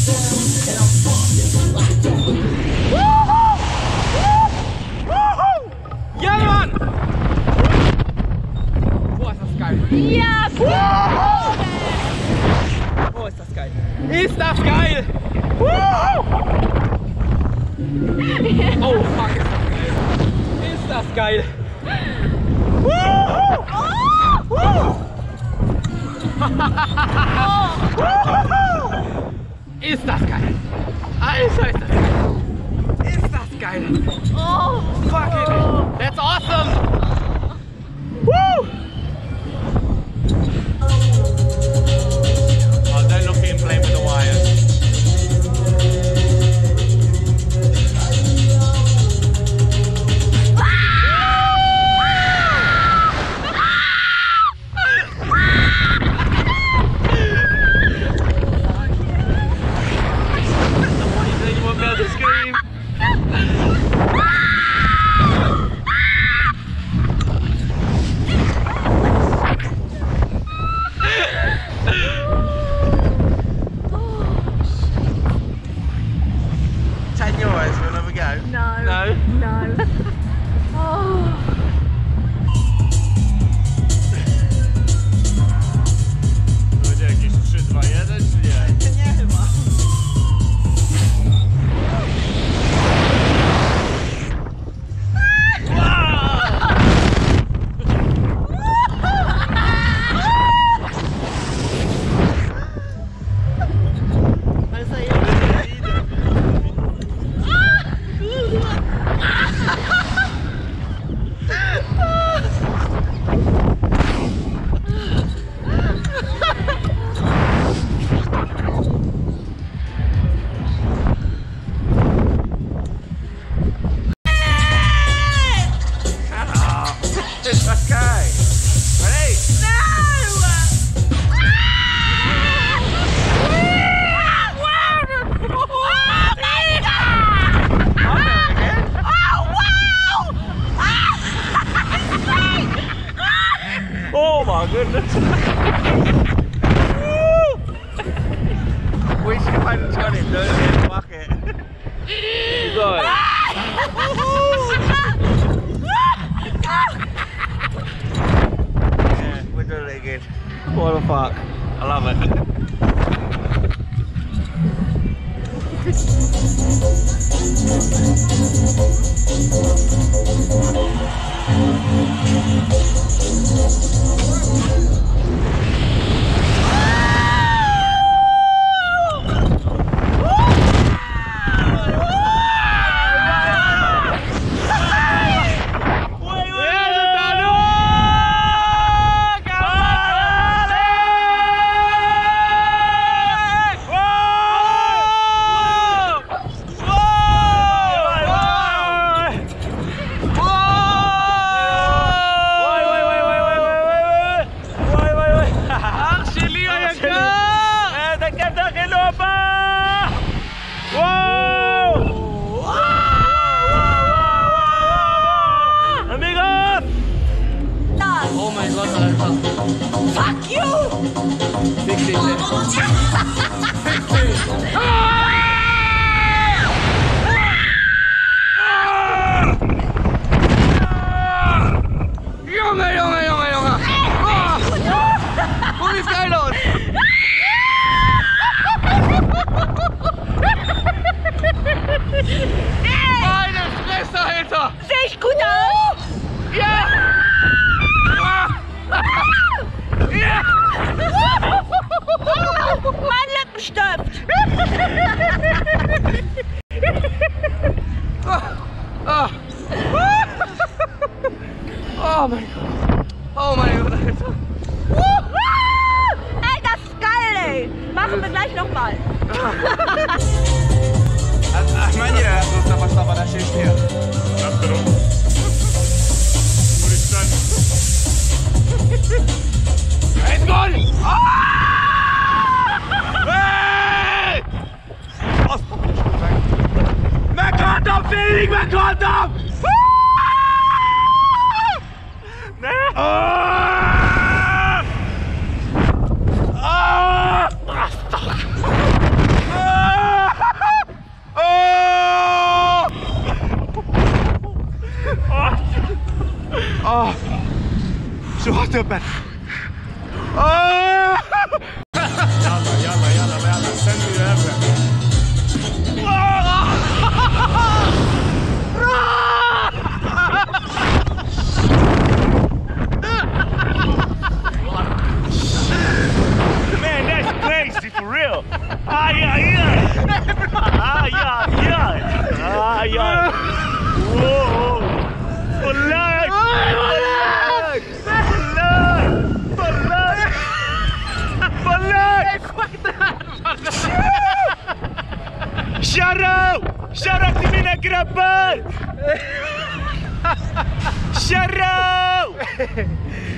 Ja, Mann! Boah, ist das geil! Ja, oh, ist das geil! Ist das geil! Oh, fuck, ist das geil! Ist das geil! Alter, ist das geil! Ist das geil! Oh, fuck it! That's awesome! Woo! Oh, don't look at him playing with the wires. Oh my goodness! We should find a ton of dirty in the bucket. You got it. Yeah, we're doing it again. What the fuck? I love it. fuck you! Fick dich, Junge! Wo ist geil aus? Meine Fresse, Alter! Sehe ich gut aus? Ja! Ja! Mein Lippenstift! Oh mein Gott! Oh mein Gott, Alter! Ey, das ist geil, ey! Machen wir gleich nochmal! Mennyire tudta most abban esésnél? Nem tudom. Úristen! Egy gól! Hey! Azt meg! Meghaltam, félig meghaltam! Ne! Basztak! Så hårt öppen. Jalla. Sen blir det öppen. Man, that's crazy for real. Ayia. Whoa. For life. Shout out till mina grabbar! Shout out!